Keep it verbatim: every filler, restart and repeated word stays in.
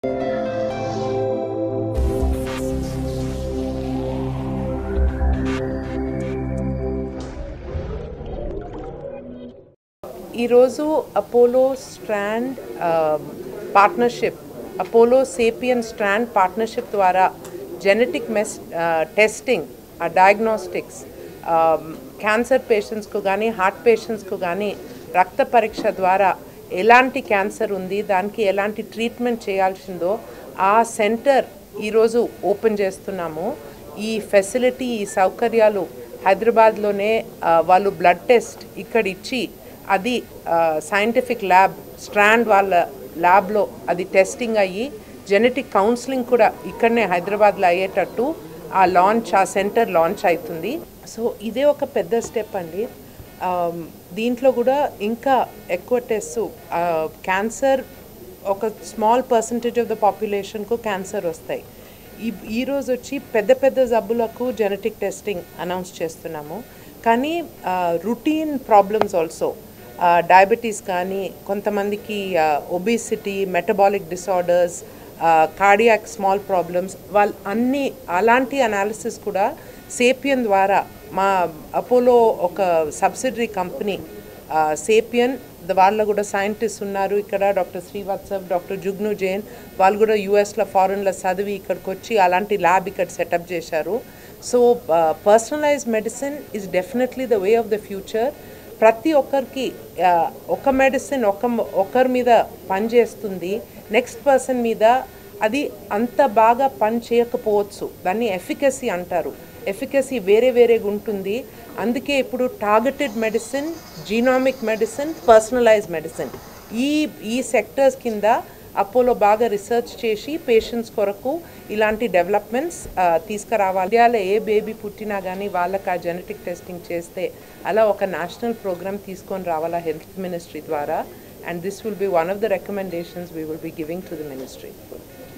ఈరోజు Apollo Strand partnership Apollo Sapien Strand partnership ద్వారా genetic mass testing diagnostics cancer పేషెంట్స్కు కానీ హార్ట్ పేషెంట్స్కు కానీ రక్త పరీక్ష ద్వారా ఎలాంటి క్యాన్సర్ ఉంది, దానికి ఎలాంటి ట్రీట్మెంట్ చేయాల్సిందో ఆ సెంటర్ ఈరోజు ఓపెన్ చేస్తున్నాము. ఈ ఫెసిలిటీ ఈ సౌకర్యాలు హైదరాబాద్లోనే వాళ్ళు బ్లడ్ టెస్ట్ ఇక్కడ ఇచ్చి అది సైంటిఫిక్ ల్యాబ్ స్ట్రాండ్ వాళ్ళ ల్యాబ్లో అది టెస్టింగ్ అయ్యి జెనెటిక్ కౌన్సిలింగ్ కూడా ఇక్కడనే హైదరాబాద్లో అయ్యేటట్టు ఆ లాంచ్ ఆ సెంటర్ లాంచ్ అవుతుంది. సో ఇదే ఒక పెద్ద స్టెప్ అండి. దీంట్లో కూడా ఇంకా ఎక్కువ టెస్ట్ క్యాన్సర్ ఒక స్మాల్ పర్సంటేజ్ ఆఫ్ ద పాపులేషన్కు క్యాన్సర్ వస్తాయి. ఈ ఈరోజు వచ్చి పెద్ద పెద్ద జబ్బులకు జెనెటిక్ టెస్టింగ్ అనౌన్స్ చేస్తున్నాము. కానీ రొటీన్ ప్రాబ్లమ్స్ ఆల్సో డయాబెటీస్ కానీ కొంతమందికి obesity metabolic disorders cardiac small problems వాళ్ళు అన్ని అలాంటి అనాలిసిస్ కూడా సేపియన్ ద్వారా మా అపోలో ఒక సబ్సిడరీ కంపెనీ సేపియన్ వాళ్ళ కూడా సైంటిస్ట్ ఉన్నారు ఇక్కడ. డాక్టర్ శ్రీవాత్సవ్ డాక్టర్ జుగ్ను జైన్ వాళ్ళు కూడా యూఎస్లో ఫారెన్లో చదివి ఇక్కడికి వచ్చి అలాంటి ల్యాబ్ ఇక్కడ సెటప్ చేశారు. So personalised medicine is definitely the way of the future. ప్రతి ఒక్కరికి ఒక మెడిసిన్ ఒక ఒకరి మీద పనిచేస్తుంది, నెక్స్ట్ పర్సన్ మీద అది అంత బాగా పని చేయకపోవచ్చు. దాన్ని ఎఫికసీ అంటారు. ఎఫికసీ వేరే వేరేగా ఉంటుంది. అందుకే ఇప్పుడు targeted medicine, genomic medicine, personalised medicine ఈ ఈ సెక్టర్స్ కింద అపోలో బాగా రీసెర్చ్ చేసి పేషెంట్స్ కొరకు ఇలాంటి డెవలప్మెంట్స్ తీసుకురావాలి. ఇండియాలో ఏ బేబీ పుట్టినా కానీ వాళ్ళకి ఆ జెనెటిక్ టెస్టింగ్ చేస్తే అలా ఒక నేషనల్ ప్రోగ్రామ్ తీసుకొని రావాలా హెల్త్ మినిస్ట్రీ ద్వారా. And this will be one of the recommendations we will be giving to the ministry.